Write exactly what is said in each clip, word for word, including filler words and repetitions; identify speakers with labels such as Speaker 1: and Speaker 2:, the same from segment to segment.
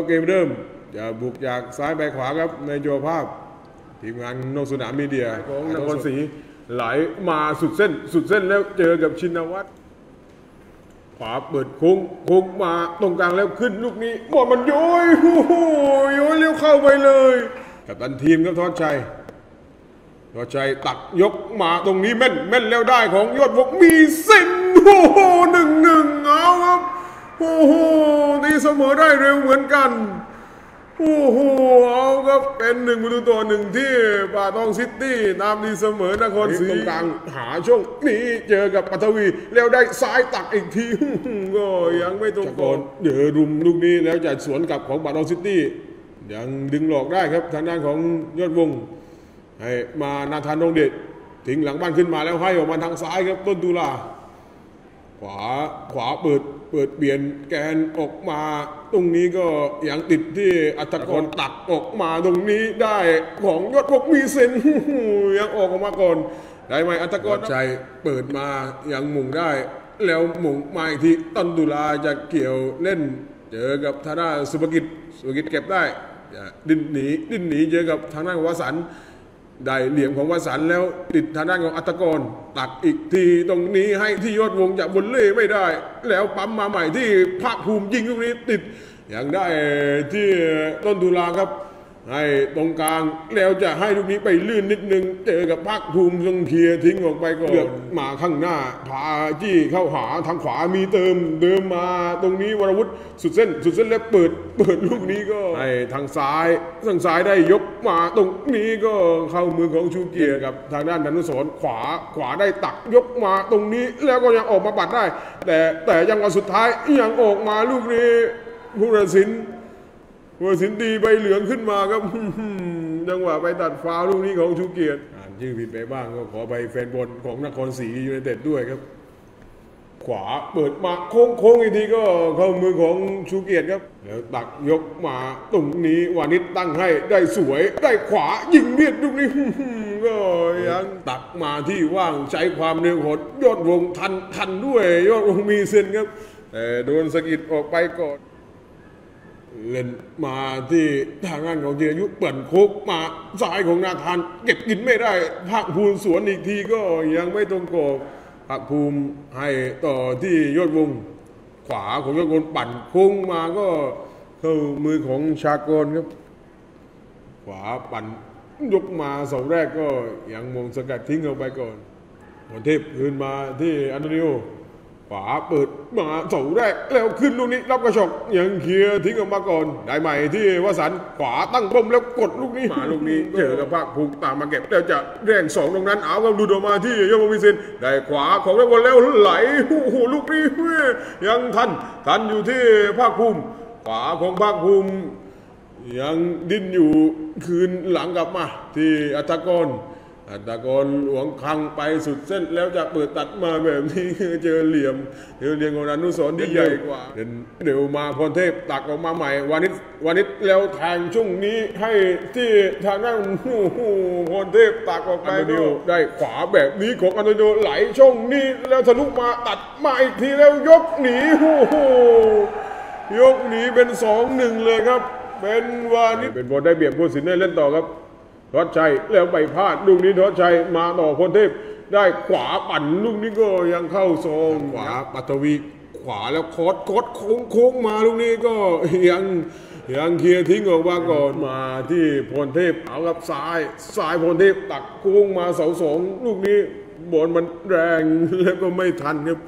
Speaker 1: เกมเริ่มจะบุกจากซ้ายไปขวาครับในจอภาพทีมงานนอกสนามมีเดียของนครศรีไหลมาสุดเส้นสุดเส้นแล้วเจอกับชินวัตรขวาเปิดโค้งโค้งมาตรงกลางแล้วขึ้นลูกนี้บอลมันโยยโอ้โหโยยเลี้ยวเข้าไปเลยกับตันทีมครับทอดชัยทอดชัยตักยกมาตรงนี้แม่นแม่นแล้วได้ของยอดวงมีเส้นโอ้โหหนึ่งหนึ่งเอาครับโอ้โหตีเสมอได้เร็วเหมือนกันโอ้โหเอาครับเป็นหนึ่งประตูต่อหนึ่งที่ป่าตองซิตี้ตามดีเสมอนครศรีตรงกลางหาช่วงนี้เจอกับปัทวีแล้วได้ซ้ายตักอีกทีก็ยังไม่ตรงก่อนเดี๋ยวรุมลูกนี้แล้วจะสวนกลับของป่าตองซิตี้ยังดึงหลอกได้ครับทางด้านของยอดวงให้มานาธานดงเดชทิ้งหลังบ้านขึ้นมาแล้วให้ออกมาทางซ้ายครับต้นตุลาขวาขวาเปิดเปิดเปลี่ยนแกนออกมาตรงนี้ก็ยังติดที่อัตกรตักออกมาตรงนี้ได้ของยอดพวกมีเซนยังออกมาก่อนได้ไหมอัตกรใจเปิดมายังหมุ่งได้แล้วหมุ่งมาอีกทีต้นตุลาจะเกี่ยวเล่นเจอกับธนาสุภกิจสุภกิจเก็บได้ดิ้นหนีดิ้นหนีเจอกับทางด้านวสันต์ได้เหลี่ยมของวสันต์แล้วติดทางด้านของอัตกรตักอีกทีตรงนี้ให้ที่ยอดวงจากบนเล่ไม่ได้แล้วปั๊มมาใหม่ที่ภาคภูมิยิงลูกนี้ติดอย่างได้ที่ต้นตุลาครับให้ตรงกลางแล้วจะให้ลูกนี้ไปลื่นนิดนึงเจอกับภาคภูมิทรงเคลียร์ทิ้งออกไปก่อนเลือกมาข้างหน้าพาจี้เข้าหาทางขวามีเติมเดิมมาตรงนี้วรวุฒิสุดเส้นสุดเส้นแล้วเปิดเปิดลูกนี้ก็ให้ทางซ้ายทางซ้ายได้ยกมาตรงนี้ก็เข้ามือของชูเกียร์กับทางด้านดนุสรขวาขวาได้ตักยกมาตรงนี้แล้วก็ยังออกมาปัดได้แต่แต่ยังวันสุดท้ายยังออกมาลูกนี้ผู้ตัดสินผู้ตัดสินดีใบเหลืองขึ้นมาครับจังหวะไปตัดฟาวล์ลูกนี้ของชูเกียรติอ่านชื่อผิดไปบ้างก็ขอไปแฟนบอลของนครศรียูไนเต็ดด้วยครับขวาเปิดมาโค้งโค้งอีกทีก็เข้ามือของชูเกียรติครับแล้วตักยกมาตรงนี้วานิชตั้งให้ได้สวยได้ขวายิงเลียดลูกนี้ก็ยังตักมาที่ว่างใช้ความเร็วของยอดวงทันทันด้วยยอดวงมีเส้นครับแต่โดนสะกิดออกไปก่อนเล่นมาที่ทางด้านของเจียยุเปิดโคกมาซ้ายของนาธานเก็บกินไม่ได้ภาคภูมิสวนอีกทีก็ยังไม่ตรงกรอบภาคภูมิให้ต่อที่ยอดวงขวาของยอดวงปั่นโค้งมาก็เข้ามือของชากรครับขวาปั่นยกมาเสาแรกก็ยังมงสกัดทิ้งออกไปก่อนพรเทพคืนมาที่อันโตนิโอขวาเปิดมาเสาแรกแล้วขึ้นลูกนี้รับกระชอกยังเคลียร์ทิ้งออกมาก่อนได้ใหม่ที่วสันต์ขวาตั้งป้อมแล้วกดลูกนี้มาลูกนี้เจอกับภาคภูมิตามมาเก็บแล้วจะแรงสองตรงนั้นเอาก็ดูดออกมาที่ยอดวิเซนได้ขวาของแล้ววนแล้วไหลโอ้โหลูกนี้ยังทันทันอยู่ที่ภาคภูมิขวาของภาคภูมิยังดิ้นอยู่คืนหลังกลับมาที่อัตกรอัตกรหลวงคังไปสุดเส้นแล้วจะเปิดตัดมาแบบนี้เจอเหลี่ยมเจอเหลี่ยมของอนุสรณ์ที่ใหญ่กว่าเดี๋ยวมาพรเทพตักออกมาใหม่วานิชวานิชแล้วแทงช่วงนี้ให้ที่ทางด้านพรเทพตักออกไปได้ขวาแบบนี้ของอันโตนิโอไหลช่วงนี้แล้วทะลุมาตัดมาอีกทีแล้วยกหนีโอ้โหยกหนีเป็นสองหนึ่งเลยครับเป็นวานิชเป็นบอลได้เบียบผู้สินได้เล่นต่อครับทอดชัยแล้วไปพลาดลูกนี้ทอดชัยมาต่อพลเทพได้ขวาปั่นลูกนี้ก็ยังเข้าซองขวาปัตวีขวาแล้วโคดโคดโค้งโค้งมาลูกนี้ก็ยังยังเคลียร์ทิ้งออกมาก่อนมาที่พลเทพเอากับซ้ายซ้ายพลเทพตักโค้งมาเสาสองลูกนี้บอลมันแรงแล้วก็ไม่ทันครับ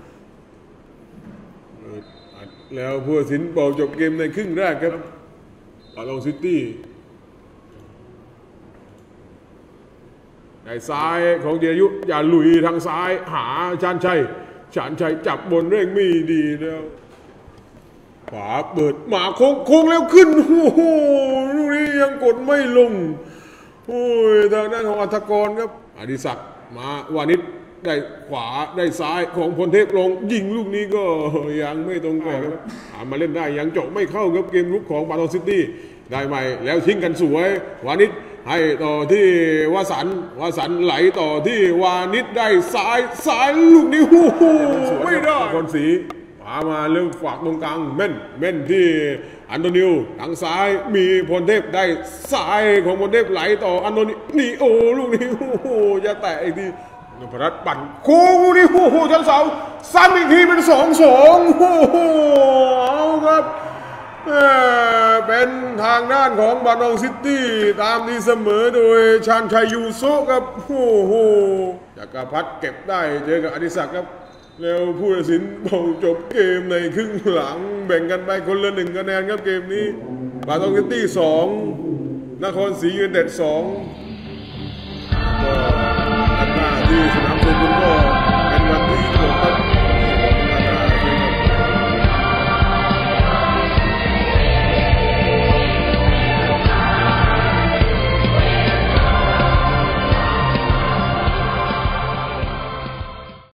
Speaker 1: แล้วผู้ตัดสินบอกจบเกมในครึ่งแรกครับปาตองซิตี้ในซ้ายของเดียยุอย่าลุยทางซ้ายหาชาญชัยชาญชัยจับบนเร่งไม่ดีแล้วขวาเปิดมาโค้งโค้งแล้วขึ้นโอ้โหลูกนี้ยังกดไม่ลงโอ้ยทางด้านของอัธกรครับอดิศักดิ์มาวานิชได้ขวาได้ซ้ายของพลเทพลงยิงลูกนี้ก็ยังไม่ตรงกรอบครับมาเล่นได้ยังเจาะไม่เข้าครับเกมรุกของปาตองซิตี้ได้ใหม่แล้วทิ้งกันสวยวานิชให้ต่อที่วสันต์วสันต์ไหลต่อที่วานิชได้ซ้ายซ้ายลูกนี้โอ้โหไม่ได้คนสีมามาเรื่องฝากตรงกลางเม่นเม่นที่อันโตนิวทางซ้ายมีพลเทพได้ซ้ายของพลเทพไหลต่ออันโตนิวนี่โอ้ลูกนี้โอ้โหจะแตะอีกทีนพรัตน์ปั่นโค้งลูกนี้โอ้โหชั้นเสาซ้ำอีกทีเป็นสองสองโอ้โหเอาครับเป็นทางด้านของบานองซิตี้ตามที่เสมอโดยชาญชัยยูโซครับโอ้โหจักรพัฒน์เก็บได้เจอกับอดิศักดิ์ครับแล้วผู้ตัดสินบอกจบเกมในครึ่งหลังแบ่งกันไปคนละหนึ่งคะแนนครับเกมนี้บานองซิตี้สองนครศรียูไนเต็ดสองก็ด้านหน้าที่สนามสุขก็